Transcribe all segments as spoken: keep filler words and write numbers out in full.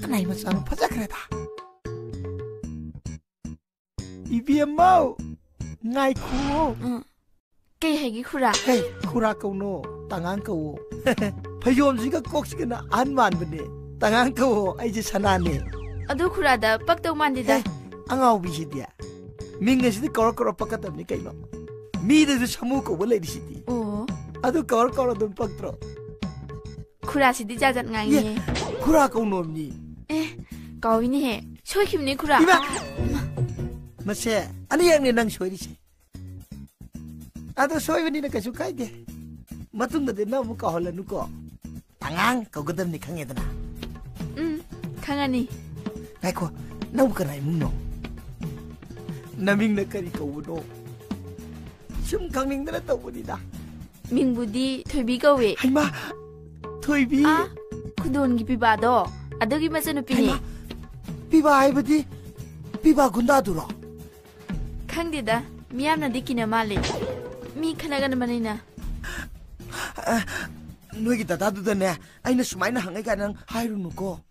사나이 마찬 파자 그래다 이비엠마우 나이코 응 깨 해기 쿠라 헤이 쿠라 코노 땅안 코 파요엄지가 꼭지가 안만 버네 땅안 코 아이지 사나네 아두 쿠라다 빡도 만디다 앙아우비시디야 민게시디 거럭거럭 빡갔답니 까이노 미데도 사무고 원래디시디 오 아두 거럭거럭 돈 빡들어 쿠라시디 자잣 ngai 쿠라 코노니 에 까위니 해 쇼킴니 쿠라 이마 마세 아니 양네 낭 쇼이리시 아두 쇼이니나 가수 까이데 마퉁다데 나무 까홀라누고 당ang 거거든니 강해드나 응 강하니 나이코 나무 까나이 묵노 나밍나 까리 까우노 좀 강밍드나 떠보니다 밍부디 토이비가웨 하이마 토이비 아 쿠돈기 비바도 아더기 마스누피니 비바 하이버디 비바 군다두로 칸디다 미암나 디키나 말레 미 카나가나 마니나 너기 다다두다네 아이나 수마이나 항해가 난 하이루누고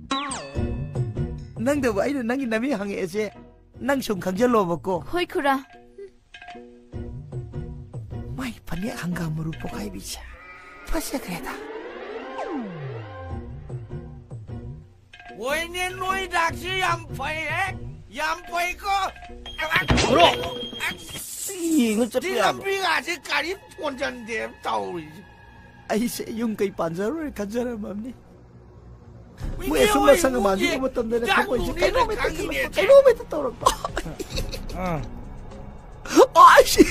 낭도 아이나 낭이 남이 항해에세 낭송 강절로 먹고 호이 쿠라 마이 파니 한가무로 포카이비자 파시야 그래다 원인 노이 닥시 얌파이에 얌파이고 그럼 이거 cep이야 디람비가 아직 까리 본전대 따오리 아이세 용가이 반자로 간자라 맘니 뭐야 숨마 상가 만지고 못 던데 가고 이제 까이노메터 까이노메터 떠오르고 아이씨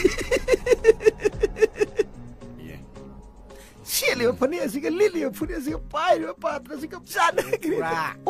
시엘리오 파니아시가 릴리오 푸니아시가 파이리오 파트라시가 짠나 그래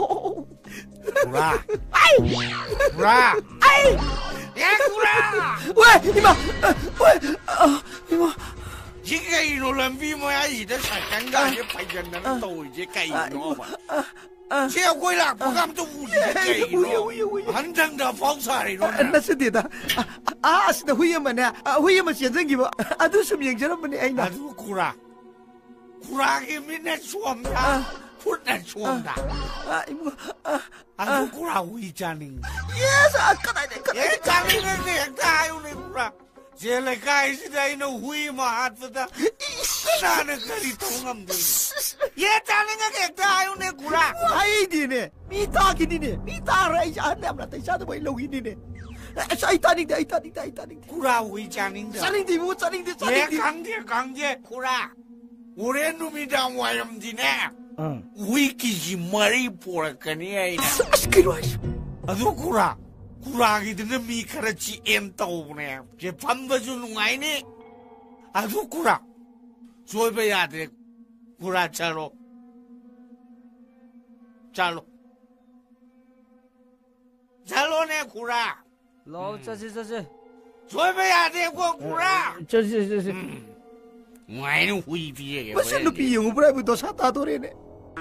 구라 아이 구라 아이 야 구라 왜 이마 왜 이마 이게 이노람비 뭐야 이제 살장가게 발견나는 또 이제 까이노 봐 제고이라 부감도 우리 까이노 한장다 봉사리로 나스디다 아 아스다 후예만에 후예만 현정기고 아두 좀 영절한분이 아이나 아두 구라 구라기 민네 추엄다 푸네 추엄다 아 이모 아두 구라 위자닝 예스 아까다 예 자닝은 그냥 다요네 구라 제레 가이시다이노 후이마 핫부다 나는 그리 통함들 예 자닝은 그냥 다요네 구라 아이디네 미타기니네 미타라 이제 안 남았다 이자도 뭐 일로기니네 사이타닉데 아이타닉데 아이타닉데 구라 위자닝다 짜닝데 뭐 짜닝데 예 짜닝데 강제 강제 구라 우리 놈이다 와염디네 위키지 머리 보라카니 아이나 아스키로 하시오 아주 구라 구라기들은 미카라치 엔따오네 제 밤바주 누가이니 아주 구라 조이베야 돼 구라 차로 차로 차로네 구라 로 짜지 짜지 조이베야 되고 구라 짜지 짜지 와이는 후이비에 무슨 놈이 영어 브라이브 도 사다 도래네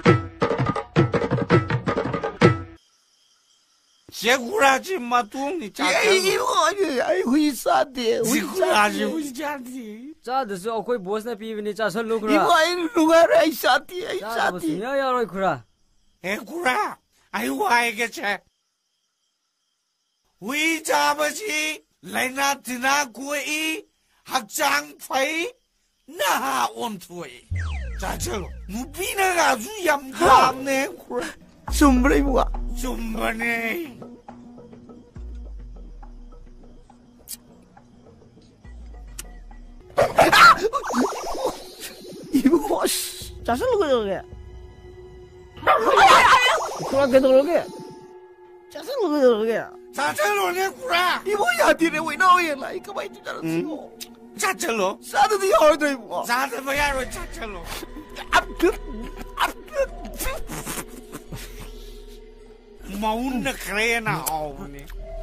제구라지 마뚱이 짜짜 이거 아니 아이 후이사데 제구라지 후이자디 짜드스 어코이 보스나 비비니 짜설 루그라 이거 아이 누가 아이사디 짜드 아이사디 무슨야 야로이 쿠라 에구라 아이고 아이겠지 위자버지 레나티나 구이 학장파이 나하 온투이 자철로 무비나가 아주 얌감네 구라 숨브레이 뭐가 좀번에 이거 짜설 루그게 쿠라게 도르게 짜설 루그게 자철로네 구라 이거 야디네 왜 나오야 나 이거 많이 주잖아 자철로 사드디 어디 뭐 자철로야로 자철로 마운나 그래나 오네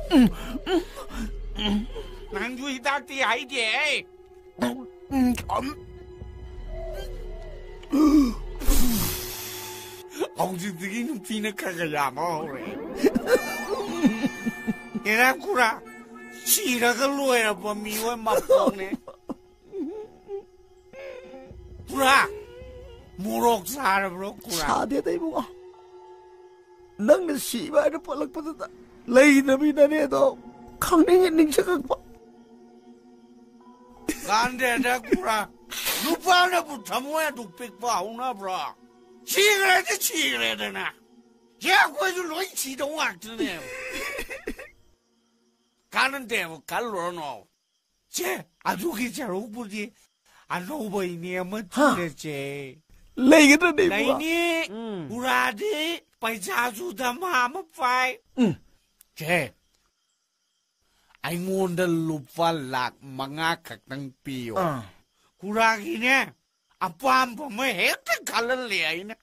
난주이 닥디 아이디 엉지들이는 비너카가 야마오래 얘나 구라 시라가 로에라 범미와 맛보네 구라 무럭 사람으로 구라 사대다 이거 넌 씨발을 뻘락받았다. 레이더비나네도 강냉이 닝쳐갖고. 간데다 구라. 누파나부터 뭐야 둑백바 오나 브라. 치그레드 치그레드나. 야구해도 너희 지동 악드네. 가는데 뭐 갈로노. 제 아주 기차로 보지. 안 오버이니 한번 그랬지. 레이더네. 레이니 우라디 빠이자주다 마마 파이. 응. 제. 아이몬데 루팔락 망아 각당 피요. 구라기네. 아빠한 보면 해태 갈랄래야이네.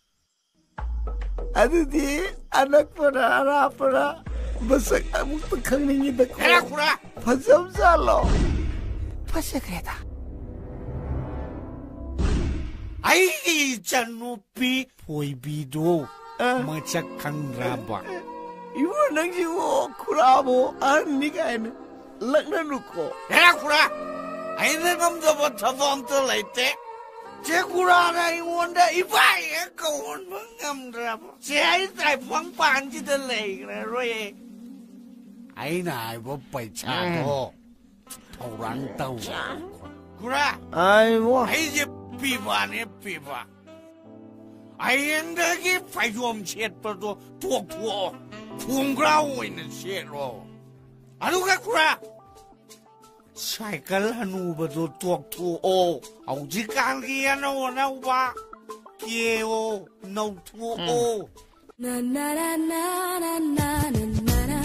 아드디 아낙보라 아라보라 마삭 아무것도 강냉이다. 해라 구라. 파삼살로. 파세 그래다. 아이 잔노피 보이비도 마착 강라바. 이거 낭지고 쿠라보 아니가는 락나누고. 해라 구라. 아이는 감자부터 범들 레이테. 제 구라나 이원데 이바에 거운 뭔감드라보. 제 아이들 방반지들 레이그래 로에. 아이나 이거 빠이차도 도랑 따오. 구라. 아이고. 아이제 비바네 비바. 아이엔더기 파이좀 쳇버도 독투어. 풍그라고 있는 쳇로. 아누가 구라. 사이클 하누버도 독투어. 아우지간기야 나오나우바. 기에오 노투어. 나나나나나나나나나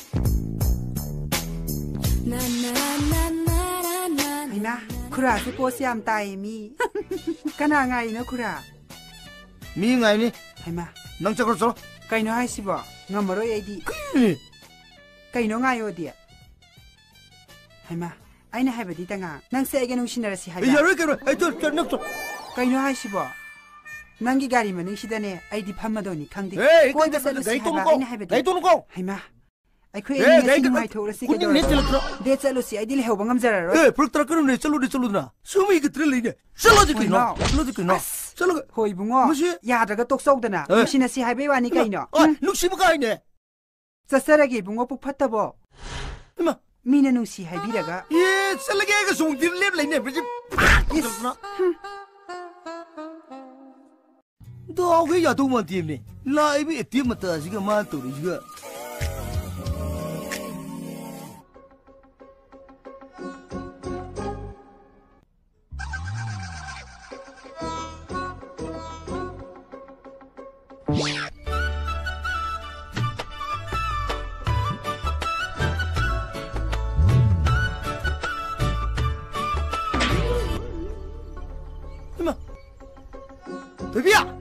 나나나나나나나 Ina, kura si po siyam tayo mi. Kana nga ina kura. 미잉아이니 Hema, 낭자 걸었어? kaino hay si ba? Nga maro ay di. Kaino nga yo di. Hema, ay na hay ba di ta nga. Nang sa iganong sinara si hay ba? 야래 그래. 아이 저 낭자. Kaino hay si ba? Nang gigari man ng sidane ay di pamado ni kang di. 에이, Kung 근데 sa si 나이 hay 또 ba? 놓고, Ay na hay ba di. 나이 또 놓고. Hema, ay ko 에이, ay nga 나이 sing 그 may to si ka 군인 내 찔러. De sa si ay di lehaw bangam zara ro. 에, 부럭더라 끊으네. 쩔로리 쩔로드나. 숨이 그 들리네. 쩔로지 그이노. 어이나. 쩔로지 그이노. 쩔로. Hoy bungo. Musi? Yadraga tok sok dana. Eh. Musi na si hay ba wani kaino. 아, 눅시부가 아니네. Sa saragi bungo pukpata bo. 이마. Mina nung si hay biraga. 예, 썰레게가 송디를 랩레네. 그지? 팍! 너 왜 야동만 뛰었네? 라이브에 뛰었다. 지금 만또리 이거. 이마. 베비야.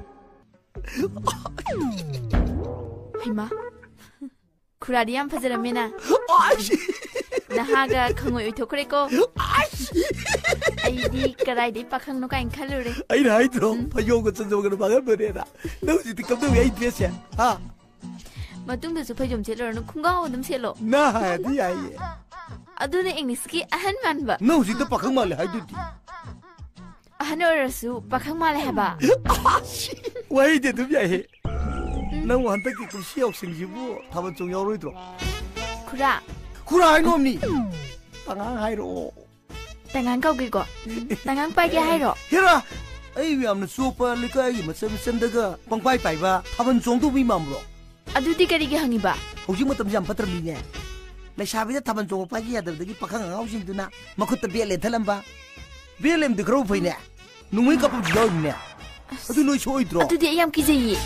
Hima. Kuradi ang pazaramina. 아씨. Nahaga kangoy ito kureko. 아씨. Ay di karay di pakang no kain kalure. 아이 라이트로 파요고 전적으로 막아버려라. 너 지금 깜짝 왜 이랬어? 아, Matungda su pajom chelo no kunga odam chelo. 나 디야. Aduna English ki ahan man ba. 너 지금 박항 말래 하이두디. Ahan orasu pakang male haba. 아씨. 왜 이제 두비야 해? 너 한테기 그 시역 생기부 다번 중 여러 들어. Kura. 구라 이놈니. 방황 하이로. Tangan kau gigo. Tangan pa ki hairo. 해라. 아이 왜 아무나 수오빠 리까기 맞선 선다가 빵빠이 빠이바 다번 정도 비맘으로. Adudi kari ki hangi ba. hꯧ지 뭐 땀지 안 빠뜨리네. 나 샤비다 다번 정도 빠기 야들더기 박항 아우신드나. 마쿠타 비엘레 탈람바. 비엘렘드 그러고 보이네. 누구이 까불 지어있네. 어디 너 쇼이 들어. Adudi ayam ki jayi.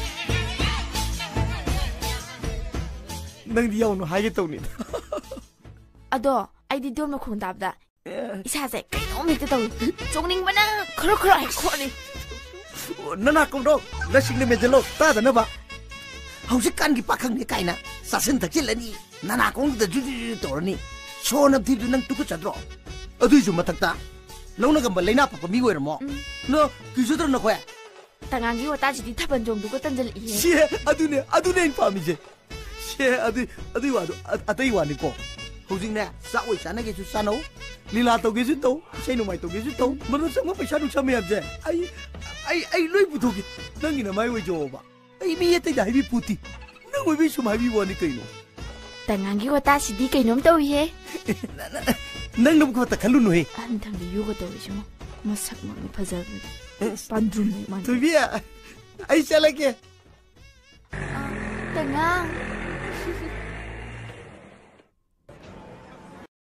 난 니야오는 하겠다오니. Ado ay di don ma khong dabda. Isa sai kai no mi ta tau. Chongning bana khro khro ai khoni. 나나 공도 나 식내 메절로 따다나 봐. hꯧ지 깐기 빡항니 까이나 사선 덕질라니 나나 공도 주주주 떠오르니 소납 뒤도 난 뚜고 짜들어. 어디 좀 맡았다. 너는 그 레이나 빠빠 미고 이러 뭐. 너 기저들 너 거야. Tangan gi wata ji di taban jong du ko tanjal i. 시에 아두네 아두네 밤이지. 시에 아두 아두 와도 아따이 와니고. hꯧ지네 싸고 있잖아게 주 싸노. लीला तो गेजु तो सेनु माइ तो गेजु तो मनो संग पैसा नु छमे अब आई आई आई लोइ बुथोगे नंगी न माइ वे जो बा आई मी येते दाइ बि पुती nang oi bi sum hai bi woni kai no Tangangi wa ta sidi kai nom tawi he. nang nam ko ta khalu no he An thang di yuga tawi jmo. Masak ma ni phaja. Pandrum ni man. tu bi ai chala ke Tangang.